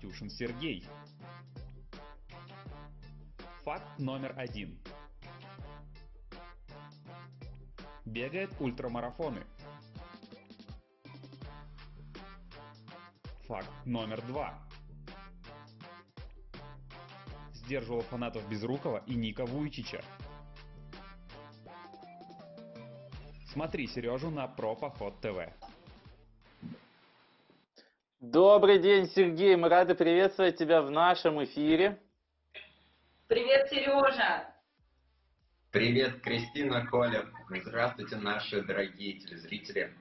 Каптюшин Сергей. Факт номер 1. Бегает ультрамарафоны. Факт номер 2. Сдерживал фанатов Безрукова и Ника Вуйчича. Смотри Сережу на Пропоход ТВ. Добрый день, Сергей. Мы рады приветствовать тебя в нашем эфире. Привет, Сережа. Привет, Кристина, Коля. Здравствуйте, наши дорогие телезрители.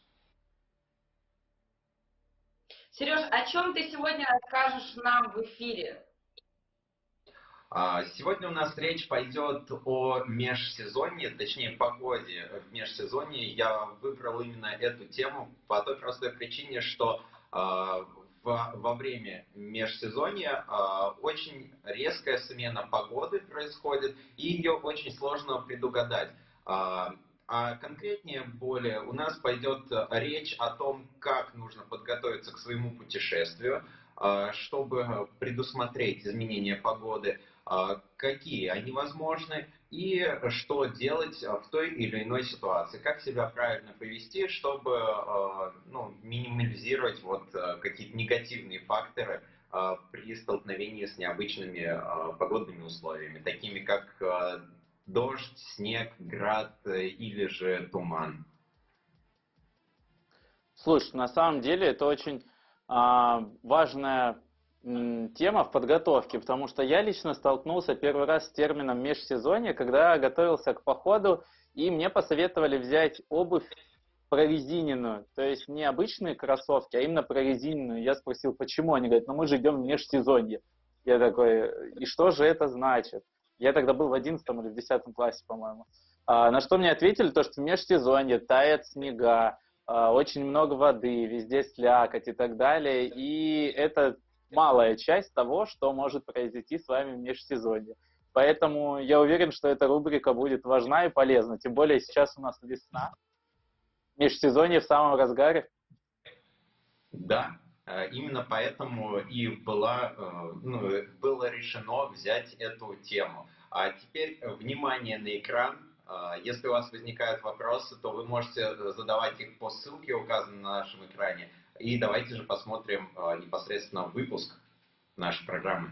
Сереж, о чем ты сегодня расскажешь нам в эфире? Сегодня у нас речь пойдет о межсезонье, точнее погоде в межсезонье. Я выбрал именно эту тему по той простой причине, что во время межсезонья очень резкая смена погоды происходит, и ее очень сложно предугадать. А конкретнее более у нас пойдет речь о том, как нужно подготовиться к своему путешествию, чтобы предусмотреть изменения погоды, какие они возможны и что делать в той или иной ситуации, как себя правильно повести, чтобы минимизировать какие-то негативные факторы при столкновении с необычными погодными условиями, такими как дождь, снег, град или же туман. Слушай, на самом деле это очень важная тема в подготовке, потому что я лично столкнулся первый раз с термином межсезонье, когда готовился к походу, и мне посоветовали взять обувь прорезиненную, то есть не обычные кроссовки, а именно прорезиненную. Я спросил, почему? Они говорят, мы же идем в межсезонье. Я такой, и что же это значит? Я тогда был в 11 или в 10 классе, по-моему. На что мне ответили, то, что в межсезонье тает снега, очень много воды, везде слякоть и так далее, и это малая часть того, что может произойти с вами в межсезонье. Поэтому я уверен, что эта рубрика будет важна и полезна. Тем более сейчас у нас весна, межсезонье в самом разгаре. Да, именно поэтому и было решено взять эту тему. А теперь внимание на экран. Если у вас возникают вопросы, то вы можете задавать их по ссылке, указанной на нашем экране. И давайте же посмотрим непосредственно выпуск нашей программы.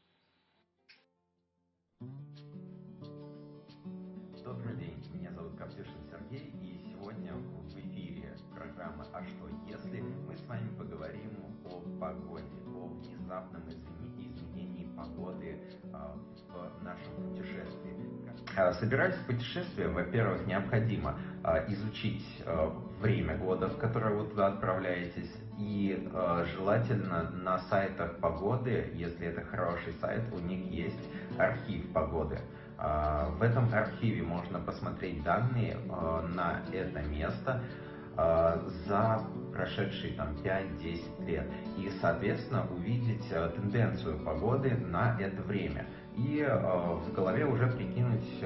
Добрый день, меня зовут Каптюшин Сергей, и сегодня в эфире программы «А что если?» мы с вами поговорим о погоде, о внезапном изменении погоды в нашем путешествии. Собираясь в путешествие, во-первых, необходимо изучить время года, в которое вы туда отправляетесь, и желательно на сайтах погоды, если это хороший сайт, у них есть архив погоды. В этом архиве можно посмотреть данные на это место за прошедшие 5-10 лет и, соответственно, увидеть тенденцию погоды на это время. И в голове уже прикинуть,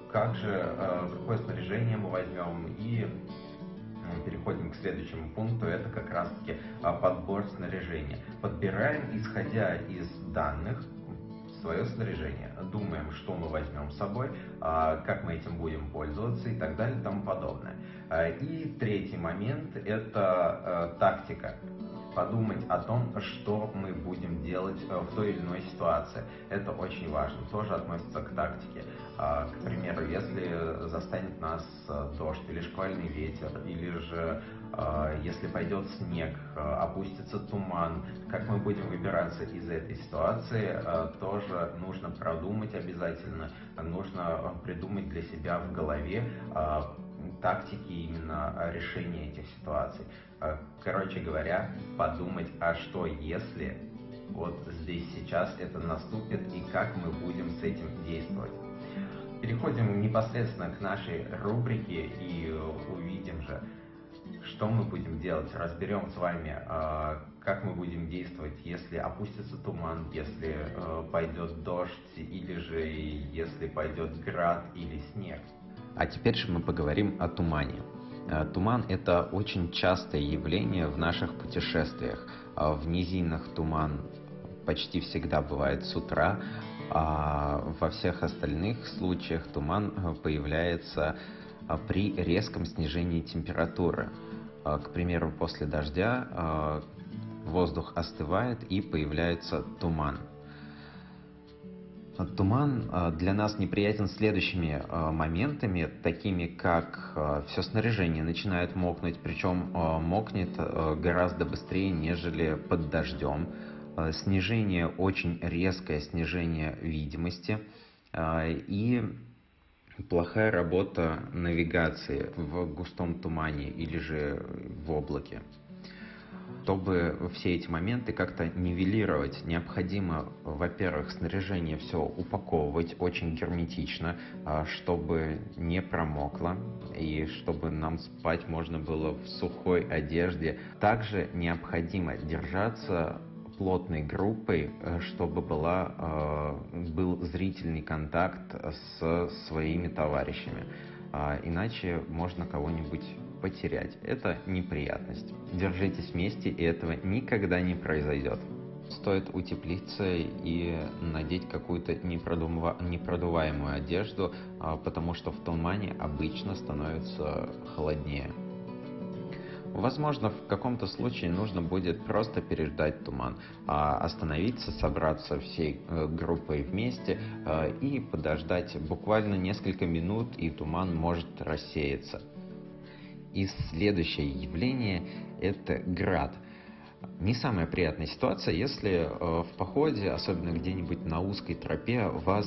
какое снаряжение мы возьмем, и переходим к следующему пункту, это как раз-таки подбор снаряжения. Подбираем, исходя из данных, свое снаряжение. Думаем, что мы возьмем с собой, как мы этим будем пользоваться и так далее и тому подобное. И третий момент – это тактика. Подумать о том, что мы будем делать в той или иной ситуации. Это очень важно, тоже относится к тактике. К примеру, если застанет нас дождь или шквальный ветер, или же если пойдет снег, опустится туман, как мы будем выбираться из этой ситуации, тоже нужно продумать обязательно, нужно придумать для себя в голове тактики именно решения этих ситуаций. Короче говоря, подумать, а что если вот здесь сейчас это наступит и как мы будем с этим действовать. Переходим непосредственно к нашей рубрике и увидим же, что мы будем делать. Разберем с вами, как мы будем действовать, если опустится туман, если пойдет дождь, или же если пойдет град или снег. А теперь же мы поговорим о тумане. Туман – это очень частое явление в наших путешествиях. В низинах туман почти всегда бывает с утра, а во всех остальных случаях туман появляется при резком снижении температуры. К примеру, после дождя воздух остывает и появляется туман. Туман для нас неприятен следующими моментами, такими как все снаряжение начинает мокнуть, причем мокнет гораздо быстрее, нежели под дождем. Снижение, очень резкое снижение видимости и плохая работа навигации в густом тумане или же в облаке. Чтобы все эти моменты как-то нивелировать, необходимо, во-первых, снаряжение все упаковывать очень герметично, чтобы не промокло и чтобы нам спать можно было в сухой одежде. Также необходимо держаться плотной группой, чтобы был зрительный контакт с своими товарищами. Иначе можно кого-нибудь потерять. Это неприятность. Держитесь вместе, и этого никогда не произойдет. Стоит утеплиться и надеть какую-то непродуваемую одежду, потому что в тумане обычно становится холоднее. Возможно, в каком-то случае нужно будет просто переждать туман, остановиться, собраться всей группой вместе и подождать буквально несколько минут, и туман может рассеяться. И следующее явление – это град. Не самая приятная ситуация, если в походе, особенно где-нибудь на узкой тропе, вас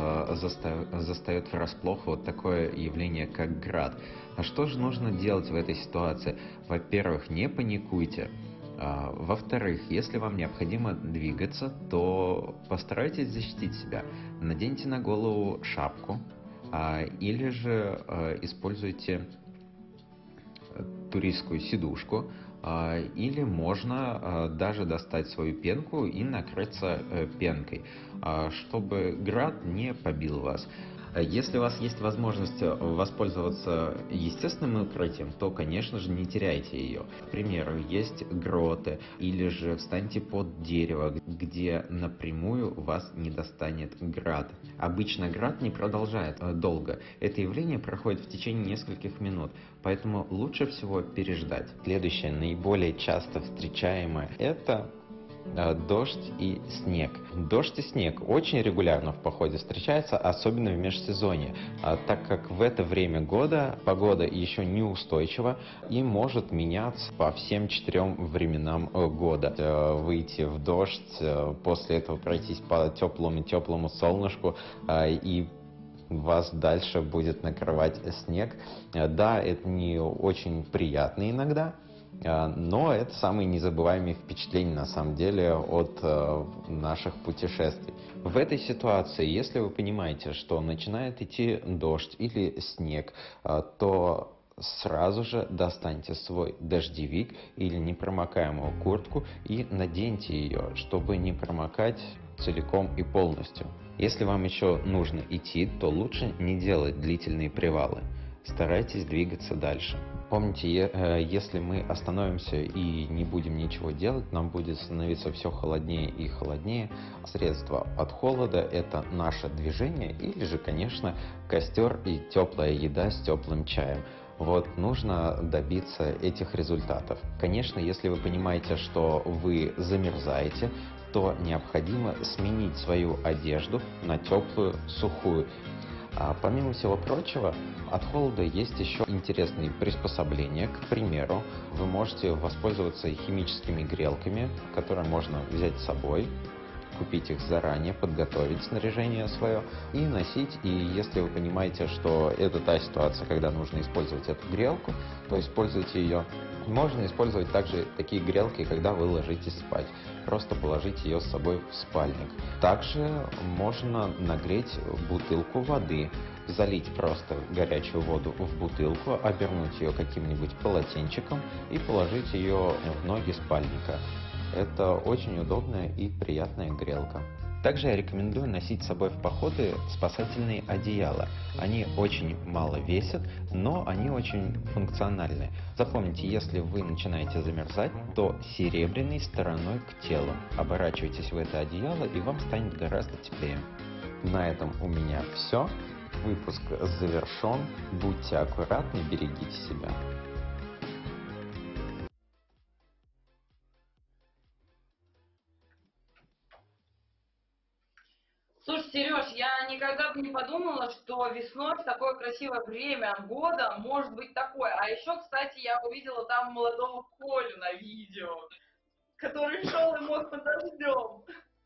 застает врасплох вот такое явление, как град. А что же нужно делать в этой ситуации? Во-первых, не паникуйте. Во-вторых, если вам необходимо двигаться, то постарайтесь защитить себя. Наденьте на голову шапку или же используйте туристскую сидушку, или можно даже достать свою пенку и накрыться пенкой, чтобы град не побил вас. Если у вас есть возможность воспользоваться естественным укрытием, то, конечно же, не теряйте ее. К примеру, есть гроты, или же встаньте под дерево, где напрямую вас не достанет град. Обычно град не продолжает долго. Это явление проходит в течение нескольких минут, поэтому лучше всего переждать. Следующее, наиболее часто встречаемое, это дождь и снег. Дождь и снег очень регулярно в походе встречаются, особенно в межсезонье, так как в это время года погода еще неустойчива и может меняться по всем 4 временам года. Выйти в дождь, после этого пройтись по теплому солнышку, и вас дальше будет накрывать снег. Да, это не очень приятно иногда, но это самые незабываемые впечатления, на самом деле, от наших путешествий. В этой ситуации, если вы понимаете, что начинает идти дождь или снег, то сразу же достаньте свой дождевик или непромокаемую куртку и наденьте ее, чтобы не промокать целиком и полностью. Если вам еще нужно идти, то лучше не делать длительные привалы. Старайтесь двигаться дальше. Помните, если мы остановимся и не будем ничего делать, нам будет становиться все холоднее и холоднее. Средство от холода – это наше движение или же, конечно, костер и теплая еда с теплым чаем. Вот, нужно добиться этих результатов. Конечно, если вы понимаете, что вы замерзаете, то необходимо сменить свою одежду на теплую, сухую. Помимо всего прочего, от холода есть еще интересные приспособления. К примеру, вы можете воспользоваться химическими грелками, которые можно взять с собой, купить их заранее, подготовить снаряжение свое и носить. И если вы понимаете, что это та ситуация, когда нужно использовать эту грелку, то используйте ее. Можно использовать также такие грелки, когда вы ложитесь спать. Просто положите ее с собой в спальник. Также можно нагреть бутылку воды, залить просто горячую воду в бутылку, обернуть ее каким-нибудь полотенчиком и положить ее в ноги спальника. Это очень удобная и приятная грелка. Также я рекомендую носить с собой в походы спасательные одеяла. Они очень мало весят, но они очень функциональны. Запомните, если вы начинаете замерзать, то серебряной стороной к телу. Оборачивайтесь в это одеяло, и вам станет гораздо теплее. На этом у меня все. Выпуск завершен. Будьте аккуратны, берегите себя. Слушай, Сереж, я никогда бы не подумала, что весной в такое красивое время года может быть такое. А еще, кстати, я увидела там молодого Колю на видео, который шел и мог под дождем.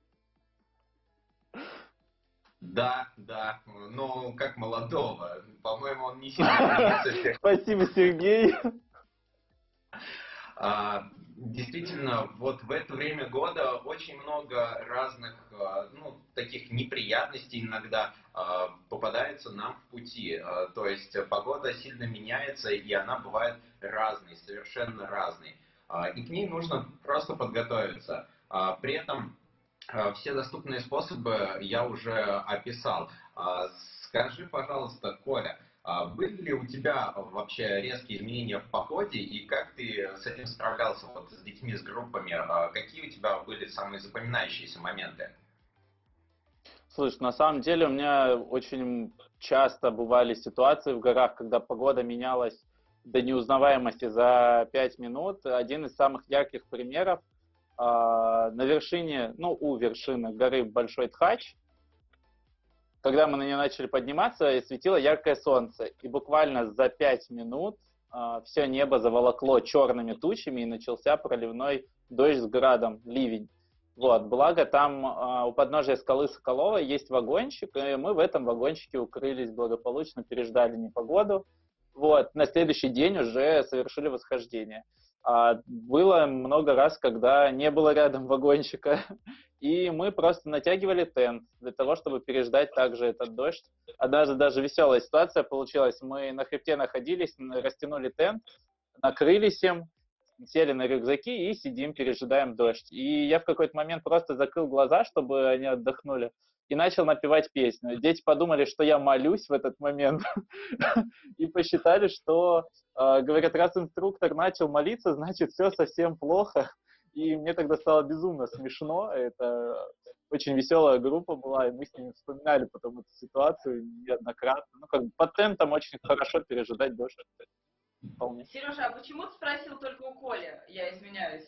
Да, да, ну как молодого, по-моему, он не сильно изменился. Спасибо, Сергей. Действительно, вот в это время года очень много разных, ну, таких неприятностей иногда попадается нам в пути. То есть погода сильно меняется, и она бывает разной, совершенно разной. И к ней нужно просто подготовиться. При этом все доступные способы я уже описал. Скажи, пожалуйста, Коля, были ли у тебя вообще резкие изменения в походе, и как ты с этим справлялся вот с детьми, с группами? Какие у тебя были самые запоминающиеся моменты? Слушай, на самом деле у меня очень часто бывали ситуации в горах, когда погода менялась до неузнаваемости за 5 минут. Один из самых ярких примеров на вершине, ну, у вершины горы Большой Тхач, когда мы на нее начали подниматься, и светило яркое солнце. И буквально за 5 минут все небо заволокло черными тучами, и начался проливной дождь с градом, ливень. Вот, благо там у подножия скалы Соколова есть вагончик, и мы в этом вагончике укрылись благополучно, переждали непогоду. Вот, на следующий день уже совершили восхождение. Было много раз, когда не было рядом вагончика, и мы просто натягивали тент для того, чтобы переждать также этот дождь. Однажды даже веселая ситуация получилась. Мы на хребте находились, растянули тент, накрылись им, сели на рюкзаки и сидим, пережидаем дождь. И я в какой-то момент просто закрыл глаза, чтобы они отдохнули, и начал напевать песню. Дети подумали, что я молюсь в этот момент, и посчитали, что, говорят, раз инструктор начал молиться, значит, все совсем плохо. И мне тогда стало безумно смешно. Это очень веселая группа была, и мы с ними вспоминали потом эту ситуацию неоднократно. Ну, как бы под тентом очень хорошо пережидать дождь. Вполне. Сережа, а почему ты спросил только у Коли? Я извиняюсь.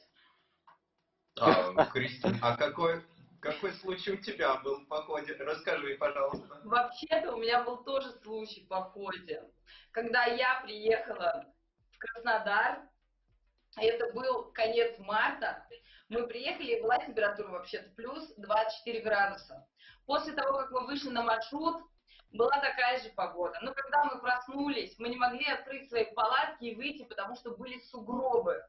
Кристина, а какой случай у тебя был в походе? Расскажи, пожалуйста. Вообще-то у меня был тоже случай в походе. Когда я приехала в Краснодар, это был конец марта, мы приехали, и была температура вообще-то плюс 24 градуса. После того, как мы вышли на маршрут, была такая же погода. Но когда мы проснулись, мы не могли открыть свои палатки и выйти, потому что были сугробы.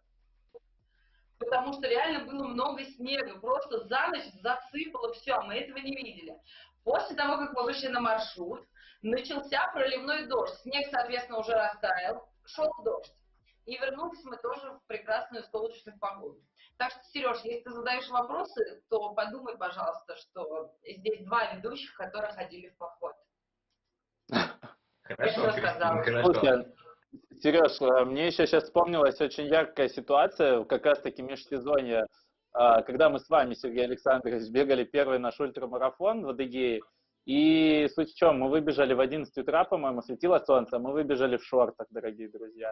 Потому что реально было много снега, просто за ночь засыпало все, а мы этого не видели. После того, как мы вышли на маршрут, начался проливной дождь. Снег, соответственно, уже растаял, шел дождь. И вернулись мы тоже в прекрасную солнечную погоду. Так что, Сереж, если ты задаешь вопросы, то подумай, пожалуйста, что здесь два ведущих, которые ходили в поход. Хорошо, Кристина, хорошо. Слушай, Сереж, мне еще сейчас вспомнилась очень яркая ситуация, как раз-таки межсезонье, когда мы с вами, Сергей Александрович, бегали первый наш ультрамарафон в Адыгее. И суть в чем, мы выбежали в 11 утра, по-моему, светило солнце, мы выбежали в шортах, дорогие друзья.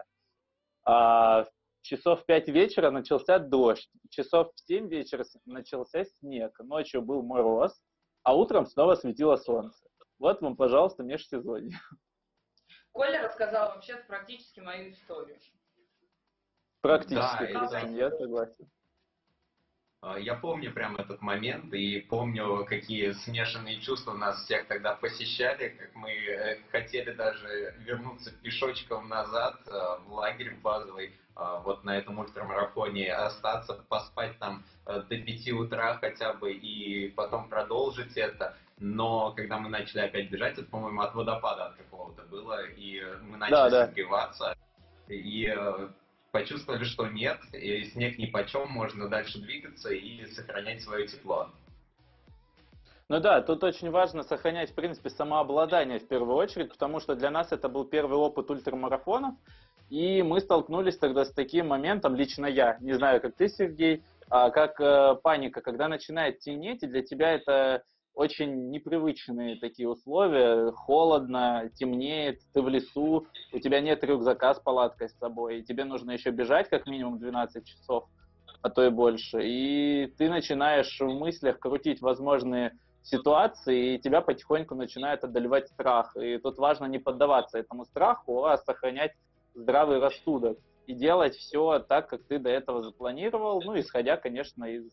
Часов в 5 вечера начался дождь, часов в 7 вечера начался снег, ночью был мороз, а утром снова светило солнце. Вот вам, пожалуйста, межсезонье. Коля рассказал вообще практически мою историю. Практически, Да, Кристина, я согласен. Я помню прям этот момент и помню, какие смешанные чувства нас всех тогда посещали, как мы хотели даже вернуться пешочком назад в лагерь базовый, вот на этом ультрамарафоне, остаться, поспать там до 5 утра хотя бы и потом продолжить это. Но когда мы начали опять бежать, это, по-моему, от водопада от какого-то было, и мы начали согреваться, и почувствовали, что нет, и снег нипочем, можно дальше двигаться и сохранять свое тепло. Ну да, тут очень важно сохранять, в принципе, самообладание в первую очередь, потому что для нас это был первый опыт ультрамарафонов, и мы столкнулись тогда с таким моментом, лично я, не знаю, как ты, Сергей, как паника, когда начинает темнеть, и для тебя это очень непривычные такие условия, холодно, темнеет, ты в лесу, у тебя нет рюкзака с палаткой с собой, и тебе нужно еще бежать как минимум 12 часов, а то и больше, и ты начинаешь в мыслях крутить возможные ситуации, и тебя потихоньку начинает одолевать страх. И тут важно не поддаваться этому страху, а сохранять здравый рассудок и делать все так, как ты до этого запланировал, ну, исходя, конечно, из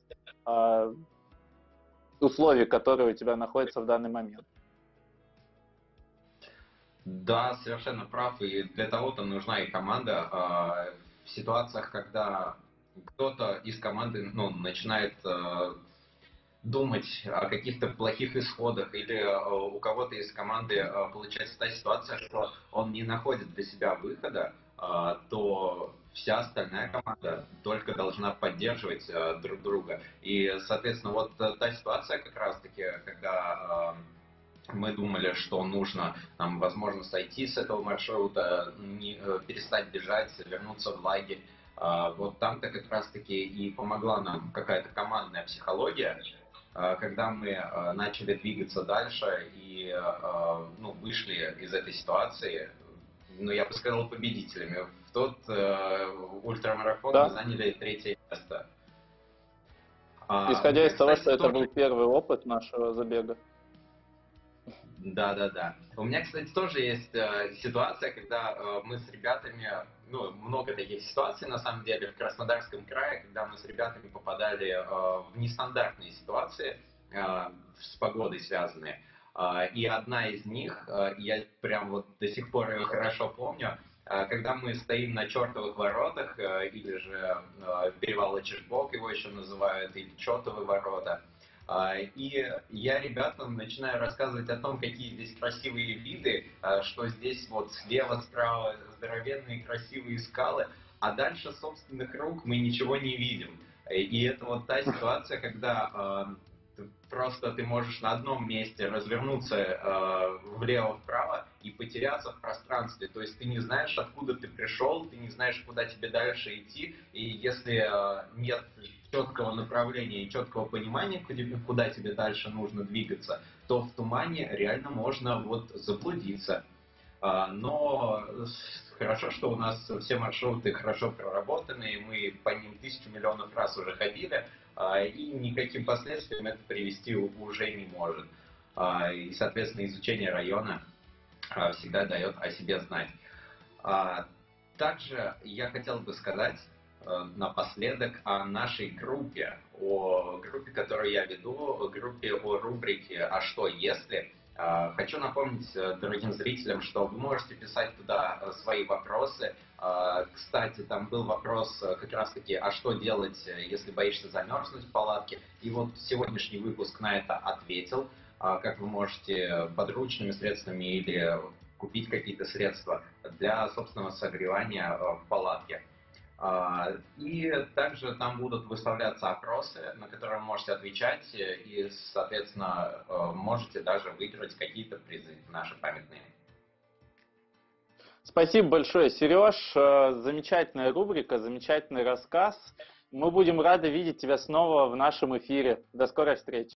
условий, которые у тебя находятся в данный момент. Да, совершенно прав, и для того-то нужна и команда. В ситуациях, когда кто-то из команды начинает думать о каких-то плохих исходах, или у кого-то из команды получается та ситуация, что он не находит для себя выхода, то вся остальная команда только должна поддерживать друг друга. И, соответственно, вот та ситуация как раз-таки, когда мы думали, что нужно, нам, возможно, сойти с этого маршрута, перестать бежать, вернуться в лагерь. Вот там-то как раз-таки и помогла нам какая-то командная психология, когда мы начали двигаться дальше и вышли из этой ситуации, я бы сказал, победителями. В тот ультрамарафон мы заняли 3-е место. Исходя из того, что это был первый опыт нашего забега. Да. У меня, кстати, тоже есть ситуация, когда мы с ребятами, много таких ситуаций, на самом деле, в Краснодарском крае, когда мы с ребятами попадали в нестандартные ситуации, с погодой связанные. И одна из них, я прям вот до сих пор ее хорошо помню, когда мы стоим на чертовых воротах, или же перевал Чешбок его еще называют, или чертовы ворота. И я ребятам начинаю рассказывать о том, какие здесь красивые виды, что здесь вот слева, справа здоровенные красивые скалы, а дальше собственных рук мы ничего не видим. И это вот та ситуация, когда просто ты можешь на одном месте развернуться влево-вправо и потеряться в пространстве. То есть ты не знаешь, откуда ты пришел, ты не знаешь, куда тебе дальше идти. И если нет четкого направления и четкого понимания, куда тебе дальше нужно двигаться, то в тумане реально можно вот заблудиться. Но хорошо, что у нас все маршруты хорошо проработаны, и мы по ним 1000 миллионов раз уже ходили, и никаким последствиям это привести уже не может. И, соответственно, изучение района всегда дает о себе знать. Также я хотел бы сказать напоследок о нашей группе, о группе, которую я веду, о группе, о рубрике «А что если?». Хочу напомнить дорогим зрителям, что вы можете писать туда свои вопросы. Кстати, там был вопрос как раз-таки, а что делать, если боишься замерзнуть в палатке? И вот сегодняшний выпуск на это ответил. Как вы можете подручными средствами или купить какие-то средства для собственного согревания в палатке. И также там будут выставляться опросы, на которые вы можете отвечать, и, соответственно, можете даже выиграть какие-то призы наши памятные. Спасибо большое, Сереж. Замечательная рубрика, замечательный рассказ. Мы будем рады видеть тебя снова в нашем эфире. До скорой встречи.